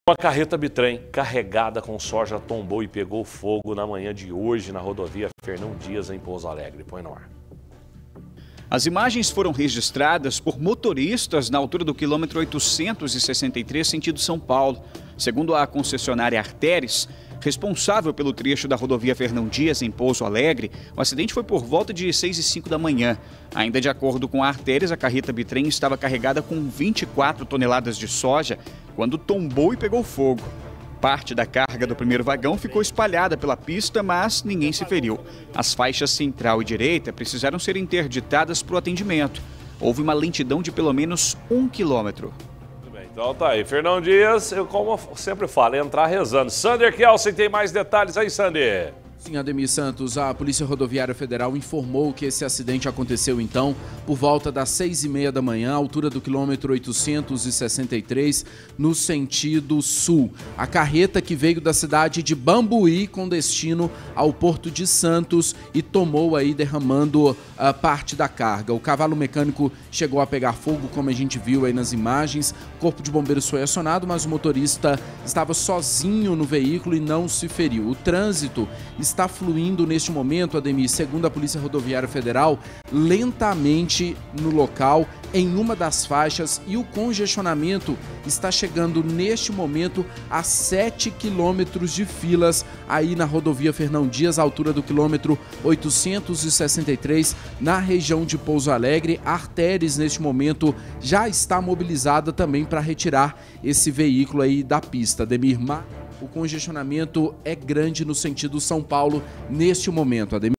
Uma carreta bitrem carregada com soja tombou e pegou fogo na manhã de hoje na rodovia Fernão Dias, em Pouso Alegre. Põe no ar. As imagens foram registradas por motoristas na altura do quilômetro 863, sentido São Paulo. Segundo a concessionária Arteres, responsável pelo trecho da rodovia Fernão Dias, em Pouso Alegre, o acidente foi por volta de 6h05 da manhã. Ainda de acordo com a Arteres, a carreta bitrem estava carregada com 24 toneladas de soja quando tombou e pegou fogo. Parte da carga do primeiro vagão ficou espalhada pela pista, mas ninguém se feriu. As faixas central e direita precisaram ser interditadas para o atendimento. Houve uma lentidão de pelo menos 1 quilômetro. Então tá aí, Fernão Dias, eu como sempre falo, entrar rezando. Sander Kelsen tem mais detalhes aí, Sander. Sim, Ademir Santos, a Polícia Rodoviária Federal informou que esse acidente aconteceu então por volta das 6h30 da manhã, à altura do quilômetro 863, no sentido sul. A carreta que veio da cidade de Bambuí com destino ao Porto de Santos e tomou aí derramando parte da carga. O cavalo mecânico chegou a pegar fogo, como a gente viu aí nas imagens. O corpo de bombeiros foi acionado, mas o motorista estava sozinho no veículo e não se feriu. O trânsito está fluindo neste momento, Ademir, segundo a Polícia Rodoviária Federal, lentamente no local, em uma das faixas, e o congestionamento está chegando neste momento a 7 quilômetros de filas aí na rodovia Fernão Dias, à altura do quilômetro 863, na região de Pouso Alegre. A Arteres, neste momento, já está mobilizada também para retirar esse veículo aí da pista. Ademir, o congestionamento é grande no sentido São Paulo neste momento, Ademir.